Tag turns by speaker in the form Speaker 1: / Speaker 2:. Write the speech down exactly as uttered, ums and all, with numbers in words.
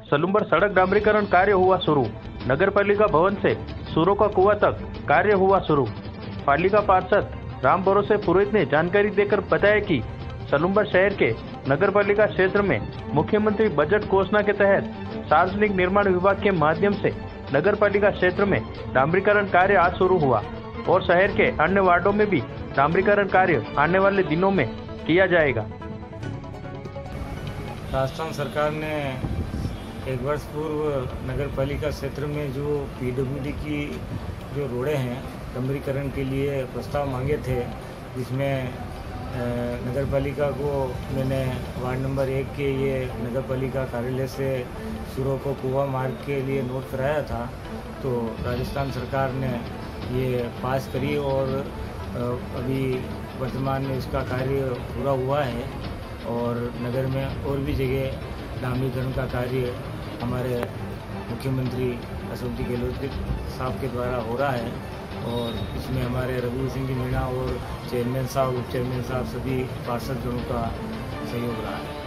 Speaker 1: सलुम्बर सड़क डामरीकरण कार्य हुआ शुरू। नगर पालिका भवन से सूरों का कुआं तक कार्य हुआ शुरू। पालिका पार्षद राम भरोसे पुरोहित ने जानकारी देकर बताया कि सलुम्बर शहर के नगर पालिका क्षेत्र में मुख्यमंत्री बजट घोषणा के तहत सार्वजनिक निर्माण विभाग के माध्यम से नगर पालिका क्षेत्र में डामरीकरण कार्य आज शुरू हुआ और शहर के अन्य वार्डों में भी डामरीकरण कार्य आने वाले दिनों में किया जाएगा।
Speaker 2: राजस्थान सरकार ने एक वर्ष पूर्व नगर पालिका क्षेत्र में जो पीडब्ल्यूडी की जो रोडें हैं डामरीकरण के लिए प्रस्ताव मांगे थे, जिसमें नगर पालिका को मैंने वार्ड नंबर एक के ये नगर पालिका कार्यालय से सूरों को कुआं मार्ग के लिए नोट कराया था। तो राजस्थान सरकार ने ये पास करी और अभी वर्तमान में इसका कार्य पूरा हुआ है और नगर में और भी जगह डामरीकरण का कार्य हमारे मुख्यमंत्री अशोक जी गहलोत साहब के द्वारा हो रहा है और इसमें हमारे रघुवीर सिंह जी मीणा और चेयरमैन साहब, उप चेयरमैन साहब, सभी पार्षद जनों का सहयोग रहा है।